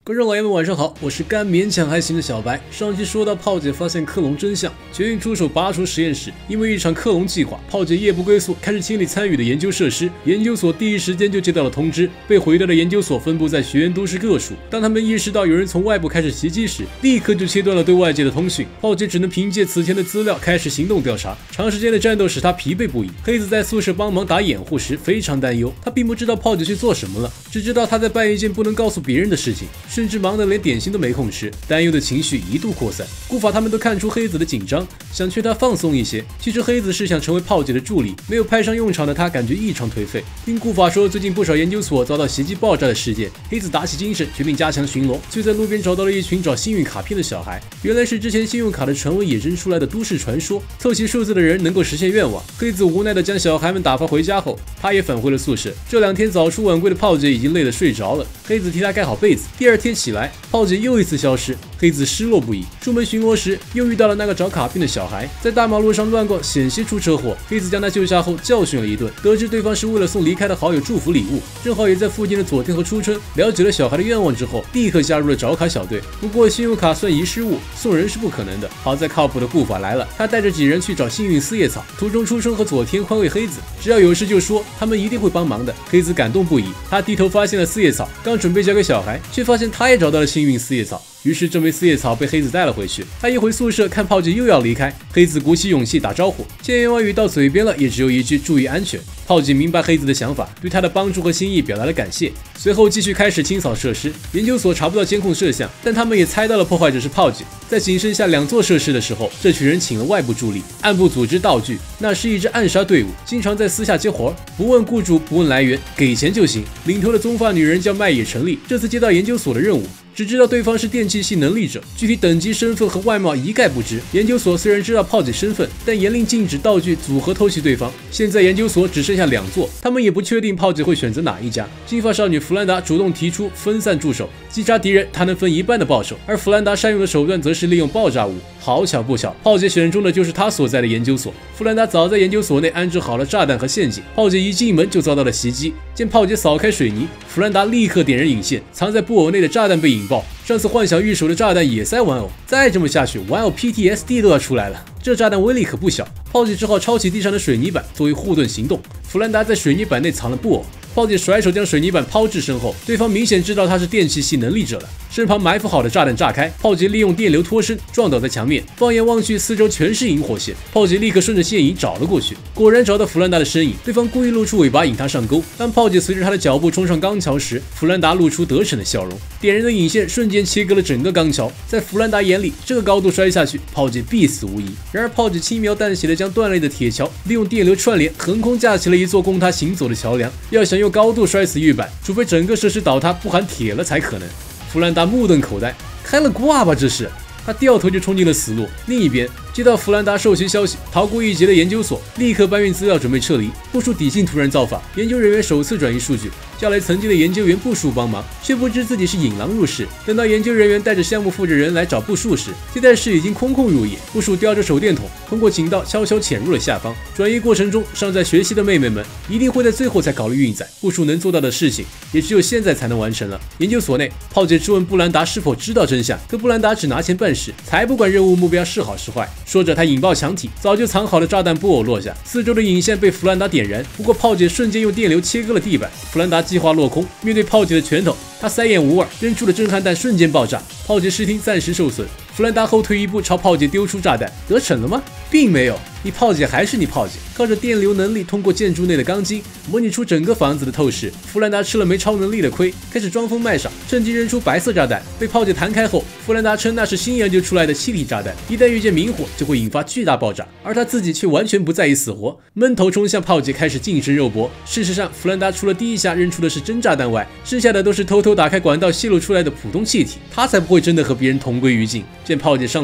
观众老爷们晚上好，我是干勉强还行的小白。上期说到炮姐发现克隆真相，决定出手拔除实验室。因为一场克隆计划，炮姐夜不归宿，开始清理参与的研究设施。研究所第一时间就接到了通知，被毁掉的研究所分布在学院都市各处。当他们意识到有人从外部开始袭击时，立刻就切断了对外界的通讯。炮姐只能凭借此前的资料开始行动调查。长时间的战斗使她疲惫不已。黑子在宿舍帮忙打掩护时非常担忧，他并不知道炮姐去做什么了，只知道她在办一件不能告诉别人的事情。甚至忙得连点心都没空吃，担忧的情绪一度扩散。顾法他们都看出黑子的紧张，想劝他放松一些。其实黑子是想成为炮姐的助理，没有派上用场的他感觉异常颓废。听顾法说，最近不少研究所遭到袭击爆炸的事件，黑子打起精神，决定加强巡逻。就在路边找到了一群找幸运卡片的小孩，原来是之前信用卡的传闻衍生出来的都市传说，凑齐数字的人能够实现愿望。黑子无奈地将小孩们打发回家后，他也返回了宿舍。这2天早出晚归的炮姐已经累得睡着了，黑子替她盖好被子。第2天起来，炮姐又一次消失，黑子失落不已。出门巡逻时，又遇到了那个找卡片的小孩，在大马路上乱逛，险些出车祸。黑子将他救下后教训了一顿，得知对方是为了送离开的好友祝福礼物，正好也在附近的佐天和初春。了解了小孩的愿望之后，立刻加入了找卡小队。不过信用卡算遗失物，送人是不可能的。好在靠谱的顾法来了，他带着几人去找幸运四叶草。途中初春和佐天宽慰黑子，只要有事就说，他们一定会帮忙的。黑子感动不已，他低头发现了四叶草，刚准备交给小孩，却发现他也找到了幸运四叶草。于是这枚四叶草被黑子带了回去。他一回宿舍，看炮姐又要离开，黑子鼓起勇气打招呼，千言万语到嘴边了，也只有一句注意安全。炮姐明白黑子的想法，对他的帮助和心意表达了感谢。随后继续开始清扫设施。研究所查不到监控摄像，但他们也猜到了破坏者是炮姐。在仅剩下2座设施的时候，这群人请了外部助力，暗部组织道具。那是一支暗杀队伍，经常在私下接活，不问雇主，不问来源，给钱就行。领头的棕发女人叫麦野成立，这次接到研究所的任务，只知道对方是电气系能力者，具体等级、身份和外貌一概不知。研究所虽然知道炮姐身份，但严令禁止道具组合偷袭对方。现在研究所只剩下2座，他们也不确定炮姐会选择哪一家。金发少女弗兰达主动提出分散驻守，击杀敌人，她能分1半的报酬。而弗兰达善用的手段则是利用爆炸物。好巧不巧，炮姐选中的就是她所在的研究所。弗兰达早在研究所内安置好了炸弹和陷阱，炮姐一进门就遭到了袭击。见炮姐扫开水泥，弗兰达立刻点燃引线，藏在布偶内的炸弹被引爆。上次幻想御手的炸弹也塞玩偶，再这么下去，玩偶 PTSD 都要出来了。这炸弹威力可不小，炮姐只好抄起地上的水泥板作为护盾行动。弗兰达在水泥板内藏了布偶，炮姐甩手将水泥板抛至身后，对方明显知道他是电气系能力者了。身旁埋伏好的炸弹炸开，炮姐利用电流脱身，撞倒在墙面。放眼望去，四周全是引火线，炮姐立刻顺着线引找了过去，果然找到弗兰达的身影。对方故意露出尾巴引他上钩，当炮姐随着他的脚步冲上钢桥时，弗兰达露出得逞的笑容，点燃的引线瞬间切割了整个钢桥。在弗兰达眼里，这个高度摔下去，炮姐必死无疑。然而炮姐轻描淡写的将断裂的铁桥利用电流串联，横空架起了一座供他行走的桥梁。要想用高度摔死玉板，除非整个设施倒塌不含铁了才可能。弗兰达目瞪口呆，开了挂吧这是？他掉头就冲进了死路。另一边，接到弗兰达授权消息，逃过一劫的研究所立刻搬运资料准备撤离。部署底信突然造反，研究人员首次转移数据，叫来曾经的研究员部署帮忙，却不知自己是引狼入室。等到研究人员带着项目负责人来找部署时，接待室已经空空如也。部署叼着手电筒，通过井道悄悄潜入了下方。转移过程中，尚在学习的妹妹们一定会在最后才考虑运载。部署能做到的事情，也只有现在才能完成了。研究所内，炮姐质问布兰达是否知道真相，可布兰达只拿钱办事，才不管任务目标是好是坏。说着，他引爆墙体，早就藏好的炸弹布偶落下，四周的引线被弗兰达点燃。不过炮姐瞬间用电流切割了地板，弗兰达计划落空。面对炮姐的拳头，他塞眼无味，扔出的震撼弹瞬间爆炸，炮姐视听暂时受损。弗兰达后退一步，朝炮姐丢出炸弹，得逞了吗？并没有，你炮姐还是你炮姐，靠着电流能力通过建筑内的钢筋模拟出整个房子的透视。弗兰达吃了没超能力的亏，开始装疯卖傻，趁机扔出白色炸弹。被炮姐弹开后，弗兰达称那是新研究出来的气体炸弹，一旦遇见明火就会引发巨大爆炸，而他自己却完全不在意死活，闷头冲向炮姐开始近身肉搏。事实上，弗兰达除了第一下扔出的是真炸弹外，剩下的都是偷偷打开管道泄露出来的普通气体，他才不会真的和别人同归于尽。见炮姐上了当，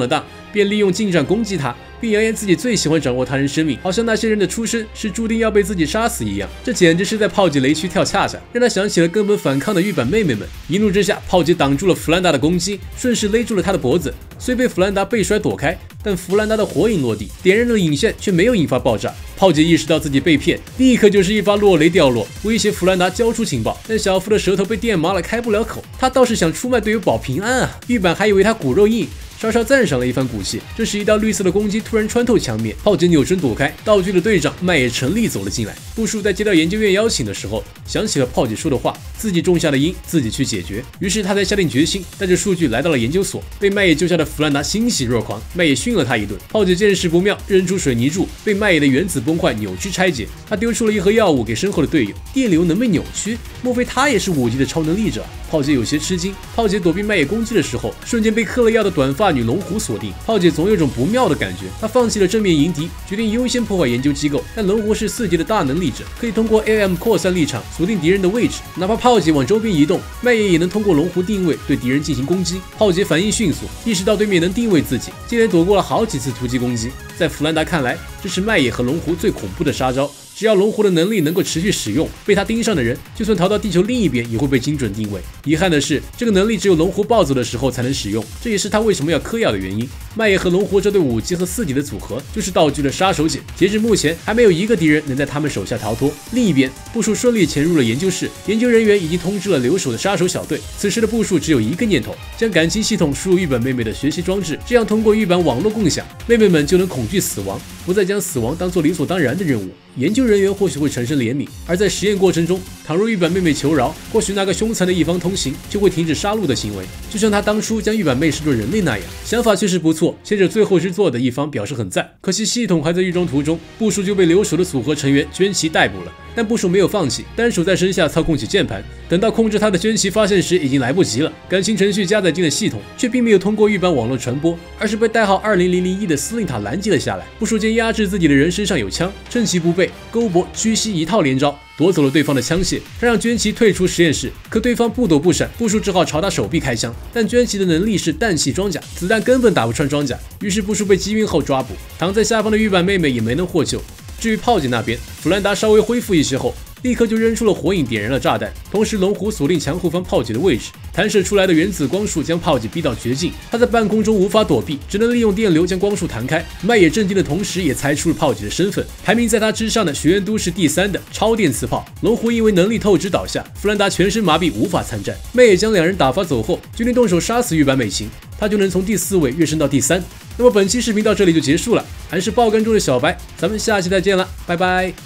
便利用近战攻击他，并扬言自己最喜欢掌握他人生命，好像那些人的出生是注定要被自己杀死一样。这简直是在炮姐雷区跳恰恰，让他想起了根本反抗的玉板妹妹们。一怒之下，炮姐挡住了弗兰达的攻击，顺势勒住了他的脖子。虽被弗兰达背摔躲开，但弗兰达的火影落地，点燃了引线，却没有引发爆炸。炮姐意识到自己被骗，立刻就是一发落雷掉落，威胁弗兰达交出情报。但小夫的舌头被电麻了，开不了口。他倒是想出卖队友保平安啊！玉板还以为他骨肉硬，稍稍赞赏了一番骨气。这时一道绿色的攻击突然穿透墙面，炮姐扭身躲开，道具的队长麦野成立走了进来。步数在接到研究院邀请的时候，想起了炮姐说的话，自己种下的因，自己去解决。于是他才下定决心，带着数据来到了研究所。被麦野救下的弗兰达欣喜若狂，麦野训了他一顿。炮姐见势不妙，扔出水泥柱，被麦野的原子崩坏扭曲拆解。他丢出了一盒药物给身后的队友，电流能被扭曲，莫非他也是5级的超能力者？炮姐有些吃惊。炮姐躲避麦野攻击的时候，瞬间被嗑了药的短发女龙狐锁定。炮姐总有种不妙的感觉，她放弃了正面迎敌，决定优先破坏研究机构。但龙狐是4级的大能力者，可以通过 AM 扩散立场锁定敌人的位置，哪怕炮姐往周边移动，麦野也能通过龙狐定位对敌人进行攻击。炮姐反应迅速，意识到对面能定位自己，接连躲过了好几次突击攻击。在弗兰达看来，这是麦野和龙狐最恐怖的杀招。只要龙狐的能力能够持续使用，被他盯上的人，就算逃到地球另一边，也会被精准定位。遗憾的是，这个能力只有龙狐暴走的时候才能使用，这也是他为什么要嗑药的原因。麦野和龙狐这对5级和4级的组合，就是道具的杀手锏。截至目前，还没有一个敌人能在他们手下逃脱。另一边，步数顺利潜入了研究室，研究人员已经通知了留守的杀手小队。此时的步数只有一个念头，将感情系统输入玉本妹妹的学习装置，这样通过玉板网络共享，妹妹们就能恐惧死亡，不再将死亡当作理所当然的任务。研究人员或许会产生怜悯，而在实验过程中，倘若玉板妹妹求饶，或许那个凶残的一方通行就会停止杀戮的行为，就像他当初将玉板妹视作人类那样。想法确实不错，写着最后之作的一方表示很赞。可惜系统还在预装途中，步数就被留守的组合成员娟崎逮捕了。但步数没有放弃，单手在身下操控起键盘。等到控制他的娟崎发现时，已经来不及了。感情程序加载进了系统，却并没有通过玉板网络传播，而是被代号20001的司令塔拦截了下来。步数见压制自己的人身上有枪，趁其不备，勾脖、屈膝一套连招，夺走了对方的枪械，他让娟崎退出实验室。可对方不躲不闪，步数只好朝他手臂开枪。但娟崎的能力是氮气装甲，子弹根本打不穿装甲，于是步数被击晕后抓捕。躺在下方的玉板妹妹也没能获救。至于炮姐那边，弗兰达稍微恢复一些后，立刻就扔出了火影，点燃了炸弹。同时，龙狐锁定墙后方炮姐的位置，弹射出来的原子光束将炮姐逼到绝境。他在半空中无法躲避，只能利用电流将光束弹开。麦野震惊的同时，也猜出了炮姐的身份，排名在他之上的学院都是第3的超电磁炮。龙狐因为能力透支倒下，弗兰达全身麻痹，无法参战。麦野将2人打发走后，决定动手杀死玉板美琴，他就能从第4位跃升到第3。那么本期视频到这里就结束了，还是爆肝中的小白，咱们下期再见了，拜拜。